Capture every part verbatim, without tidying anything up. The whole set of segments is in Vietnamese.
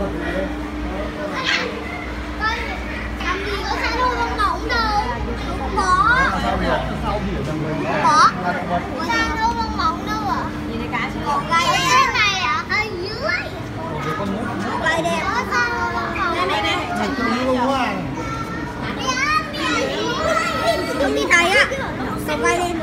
Làm gì có san hô bong bóng đâu. Không có. Không có. San hô bong bóng đâu ạ? Nhìn thấy cá chưa? Còn gai đen này ạ? Ở dưới. Gai đen. Có san hô bong bóng. Đây đây đây. Chặt con luôn quá. Không đi thấy ạ. Còn gai đen rồi.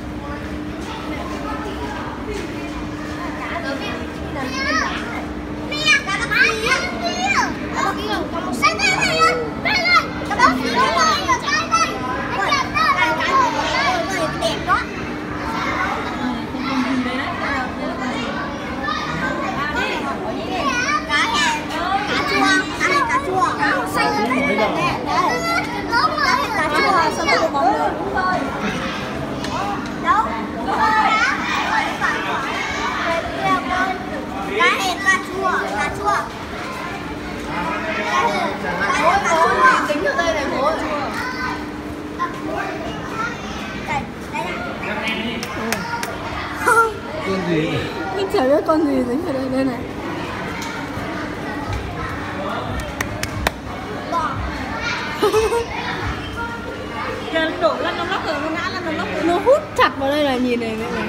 Tính ở đây này bố chưa? Con gì? Mình chả biết con gì dính ở đây đây này. Kìa nó đổ lăn nó lóc rồi, nó ngã lăn nó lóc rồi. Nó hút chặt vào đây là nhìn này đây này.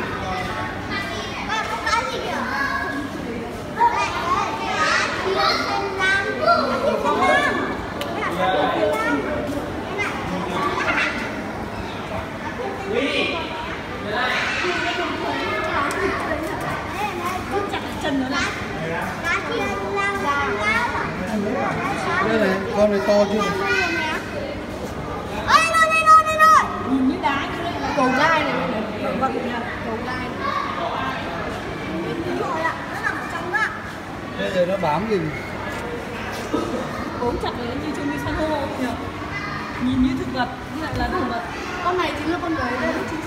Chân nữa này. Đây này, con này to chưa? Nhìn như đá như đây là cầu gai này này. Động vật này, cầu gai. Bây giờ nó bám gì? Ốm chặt đấy như trông như san hô nhỉ. Nhìn như thực vật, như lại là thực vật. Con này chính là con đấy đây.